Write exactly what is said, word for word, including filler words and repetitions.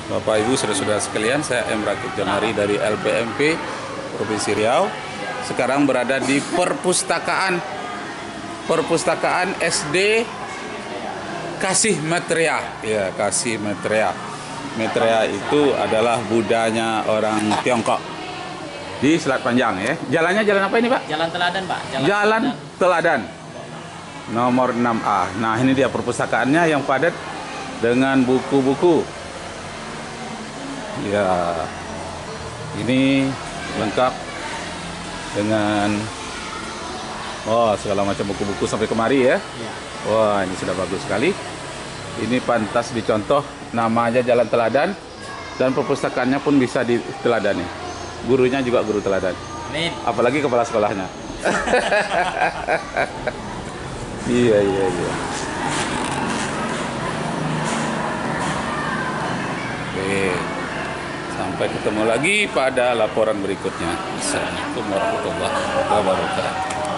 Bapak Ibu saudara-saudara sekalian, saya M. Rakib Jamari dari L P M P Provinsi Riau. Sekarang berada di perpustakaan perpustakaan S D Kasih Maitreya. Ya, Kasih Maitreya. Maitreya itu adalah budaya orang Tiongkok di Selat Panjang ya. Jalannya jalan apa ini, Pak? Jalan Teladan, Pak. Jalan, jalan Teladan. Nomor enam A. Nah, ini dia perpustakaannya yang padat dengan buku-buku. Ya, ini lengkap dengan oh segala macam buku-buku sampai kemari ya. Ya. Wah, ini sudah bagus sekali. Ini pantas dicontoh, nama aja Jalan Teladan dan perpustakaannya pun bisa diteladani. Gurunya juga guru teladan. Amin. Apalagi kepala sekolahnya. Iya, iya, iya. Oke. Sampai ketemu lagi pada laporan berikutnya. Assalamualaikum warahmatullahi wabarakatuh.